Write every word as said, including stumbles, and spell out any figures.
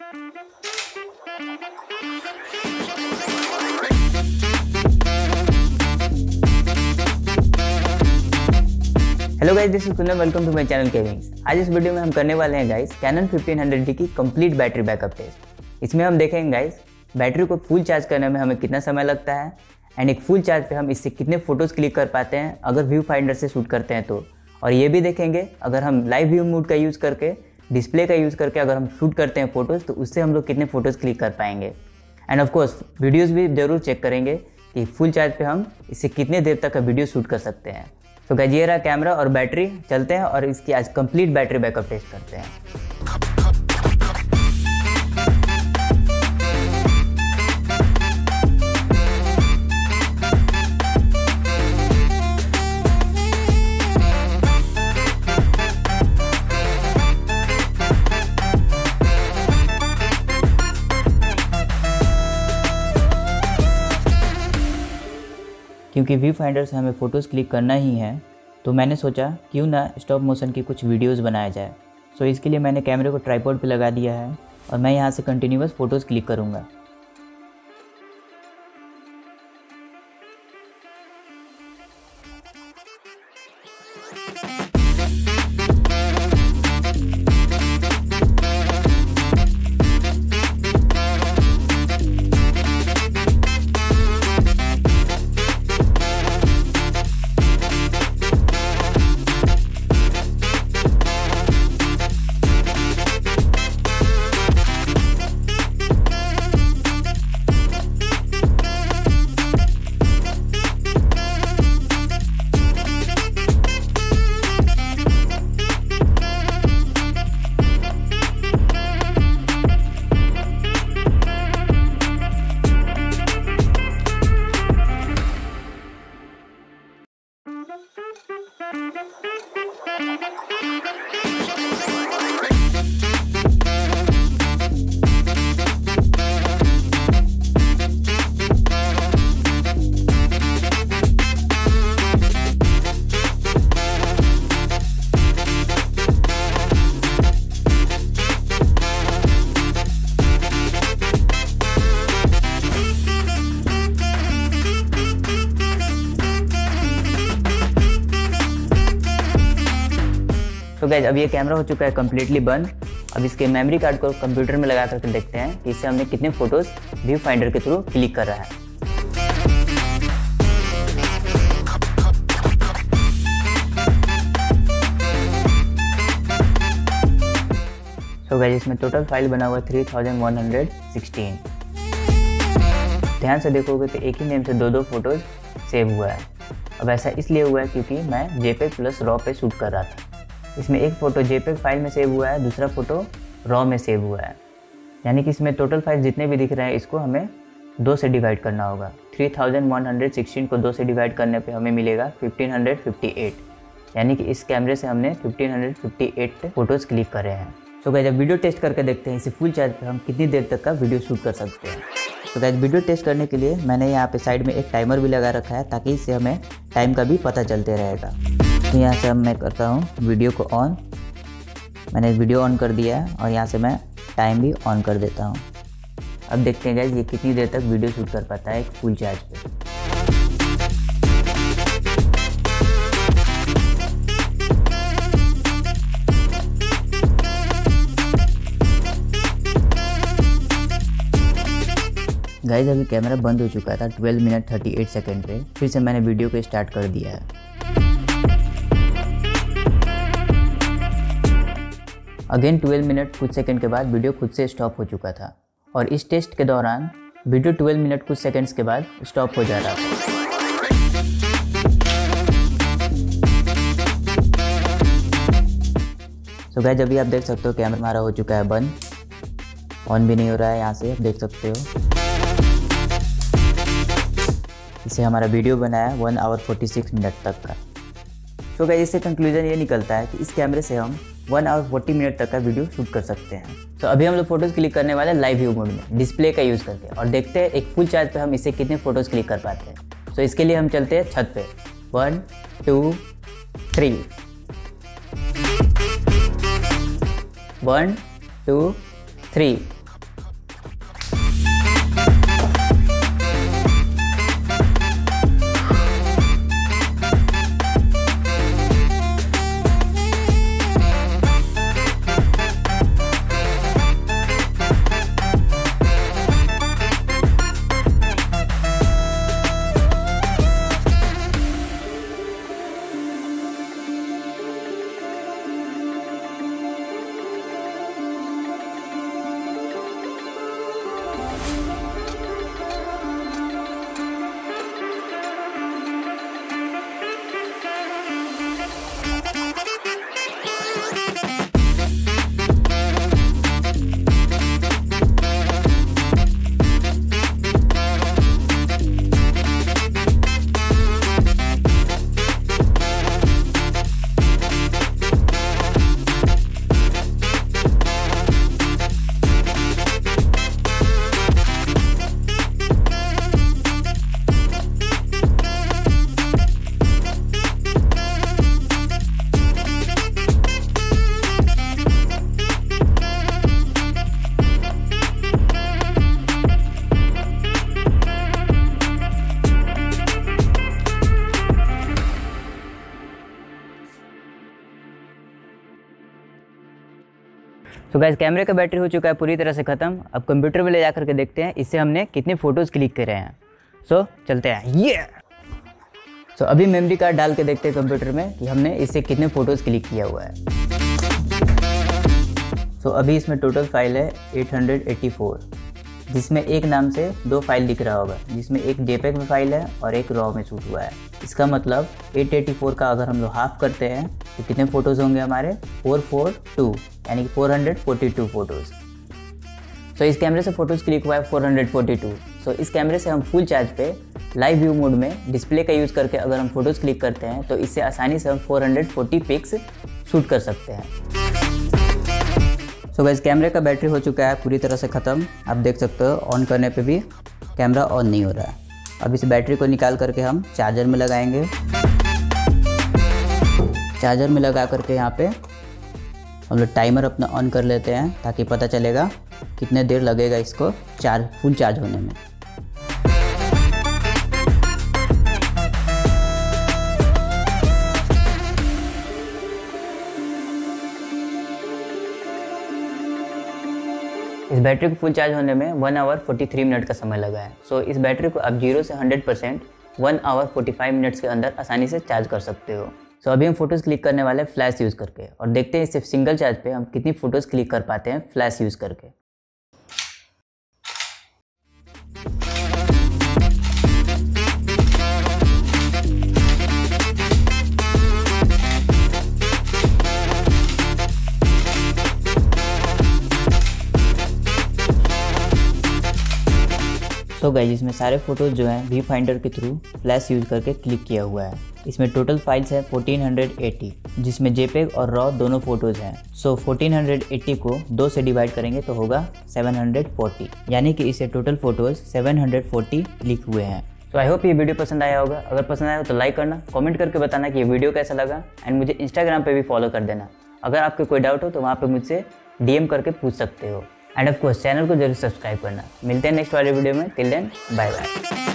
Hello guys, this is Kundan, welcome to my channel केविंग्स। आज इस वीडियो में हम करने वाले हैं guys Canon fifteen hundred D की कंप्लीट बैटरी बैकअप टेस्ट। इसमें हम देखेंगे गाइस बैटरी को फुल चार्ज करने में हमें कितना समय लगता है एंड एक फुल चार्ज पे हम इससे कितने फोटोज़ क्लिक कर पाते हैं अगर व्यू फाइंडर से शूट करते हैं तो। और ये भी देखेंगे अगर हम लाइव व्यू मोड का यूज़ करके, डिस्प्ले का यूज़ करके अगर हम शूट करते हैं फोटोज़ तो उससे हम लोग कितने फ़ोटोज़ क्लिक कर पाएंगे। एंड ऑफकोर्स वीडियोज़ भी ज़रूर चेक करेंगे कि फुल चार्ज पे हम इससे कितने देर तक का वीडियो शूट कर सकते हैं। तो गाइस ये रहा कैमरा और बैटरी, चलते हैं और इसकी आज कंप्लीट बैटरी बैकअप टेस्ट करते हैं। क्योंकि व्यू फाइंडर से हमें फ़ोटोज़ क्लिक करना ही है तो मैंने सोचा क्यों ना स्टॉप मोशन की कुछ वीडियोस बनाया जाए। सो इसके लिए मैंने कैमरे को ट्राइपॉड पे लगा दिया है और मैं यहाँ से कंटिन्यूअस फ़ोटोज़ क्लिक करूँगा। तो गाइस अब ये कैमरा हो चुका है कम्प्लीटली बंद। अब इसके मेमोरी कार्ड को कंप्यूटर में लगा करके देखते हैं कि इससे हमने कितने फोटोज़ व्यू फाइंडर के थ्रू क्लिक कर रहा है। तो गाइस इसमें टोटल फाइल बना हुआ है three thousand one hundred sixteen. ध्यान से देखोगे तो एक ही नेम से दो दो फोटोज़ सेव हुआ है। अब ऐसा इसलिए हुआ है क्योंकि मैं जेपेग प्लस रॉ पे शूट कर रहा था। इसमें एक फ़ोटो जेपेग फाइल में सेव हुआ है, दूसरा फोटो रॉ में सेव हुआ है। यानी कि इसमें टोटल फाइल जितने भी दिख रहे हैं इसको हमें दो से डिवाइड करना होगा। Three thousand one hundred sixteen को दो से डिवाइड करने पे हमें मिलेगा फिफ्टीन हंड्रेड फिफ्टी एट। यानी कि इस कैमरे से हमने fifteen hundred fifty eight photos click करे हैं। तो गाइस जब वीडियो टेस्ट करके देखते हैं इसे फुल चार्ज पे हम कितनी देर तक का वीडियो शूट कर सकते हैं। तो गाइस वीडियो टेस्ट करने के लिए मैंने यहाँ पे साइड में एक टाइमर भी लगा रखा है ताकि इससे हमें टाइम का भी पता चलते रहेगा। तो यहाँ से अब मैं करता हूँ वीडियो को ऑन। मैंने वीडियो ऑन कर दिया है और यहाँ से मैं टाइम भी ऑन कर देता हूँ। अब देखते हैं गाइस ये कितनी देर तक वीडियो शूट कर पाता है एक फुल चार्ज पे। गाइस अभी कैमरा बंद हो चुका था twelve minute thirty eight second पे। फिर से मैंने वीडियो को स्टार्ट कर दिया है। अगेन ट्वेल्व मिनट कुछ सेकंड के बाद वीडियो खुद से स्टॉप हो चुका था और इस टेस्ट के दौरान वीडियो ट्वेल्व मिनट कुछ सेकंड्स के बाद स्टॉप हो जा रहा था। तो गाइस अभी आप देख सकते हो कैमरा हमारा हो चुका है बंद, ऑन भी नहीं हो रहा है। यहाँ से आप देख सकते हो इससे हमारा वीडियो बना है one hour forty six minute तक का। तो गाइस इससे कंक्लूजन ये निकलता है कि इस कैमरे से हम वन आवर फोर्टी मिनट तक का वीडियो शूट कर सकते हैं। तो अभी हम लोग फोटोज़ क्लिक करने वाले हैं लाइव व्यू मोड में डिस्प्ले का यूज़ करके और देखते हैं एक फुल चार्ज पे हम इससे कितने फ़ोटोज़ क्लिक कर पाते हैं। तो इसके लिए हम चलते हैं छत पे। One two three, one two three. तो गाइस कैमरे का बैटरी हो चुका है पूरी तरह से ख़त्म। अब कंप्यूटर में ले जा करके देखते हैं इससे हमने कितने फ़ोटोज़ क्लिक करे हैं। सो so, चलते हैं ये सो so, अभी मेमोरी कार्ड डाल के देखते हैं कंप्यूटर में कि हमने इससे कितने फ़ोटोज़ क्लिक किया हुआ है। सो so, अभी इसमें टोटल फाइल है आठ सौ चौरासी, जिसमें एक नाम से दो फाइल दिख रहा होगा, जिसमें एक जेपेग में फाइल है और एक रॉ में शूट हुआ है। इसका मतलब आठ सौ चौरासी का अगर हम लोग हाफ करते हैं तो कितने फ़ोटोज़ होंगे हमारे चार सौ बयालीस, यानी कि चार सौ बयालीस फ़ोटोज़। सो so, इस कैमरे से फ़ोटोज़ क्लिक हुआ है चार सौ बयालीस। सो so, इस कैमरे से हम फुल चार्ज पे लाइव व्यू मोड में डिस्प्ले का यूज़ करके अगर हम फ़ोटोज़ क्लिक करते हैं तो इससे आसानी से हम चार सौ चालीस पिक्स शूट कर सकते हैं। सो so, गाइस कैमरे का बैटरी हो चुका है पूरी तरह से ख़त्म। आप देख सकते हो ऑन करने पे भी कैमरा ऑन नहीं हो रहा है। अब इस बैटरी को निकाल करके हम चार्जर में लगाएंगे। चार्जर में लगा करके यहाँ पे हम लोग टाइमर अपना ऑन कर लेते हैं ताकि पता चलेगा कितने देर लगेगा इसको चार्ज फुल चार्ज होने में। इस बैटरी को फुल चार्ज होने में one hour forty three minute का समय लगा है। सो so, इस बैटरी को आप जीरो से hundred percent one hour forty five minutes के अंदर आसानी से चार्ज कर सकते हो। सो so, अभी हम फोटोज़ क्लिक करने वाले हैं फ्लैश यूज़ करके और देखते हैं सिर्फ सिंगल चार्ज पे हम कितनी फ़ोटोज़ क्लिक कर पाते हैं फ्लैश यूज़ करके। सो गाइस इसमें सारे फ़ोटोज़ जो हैं व्यू फाइंडर के थ्रू फ्लैश यूज़ करके क्लिक किया हुआ है। इसमें टोटल फाइल्स है चौदह सौ अस्सी, जिसमें जेपेग और रॉ दोनों फ़ोटोज़ हैं। सो चौदह सौ अस्सी को दो से डिवाइड करेंगे तो होगा सात सौ चालीस, यानी कि इससे टोटल फ़ोटोज़ सात सौ चालीस क्लिक हुए हैं। तो आई होप ये वीडियो पसंद आया होगा। अगर पसंद आया हो तो लाइक करना, कमेंट करके बताना कि ये वीडियो कैसा लगा एंड मुझे इंस्टाग्राम पे भी फॉलो कर देना। अगर आपको कोई डाउट हो तो वहाँ पे मुझसे डीएम करके पूछ सकते हो। एंड ऑफ कोर्स चैनल को जरूर सब्सक्राइब करना। मिलते हैं नेक्स्ट वाले वीडियो में। Till then bye bye.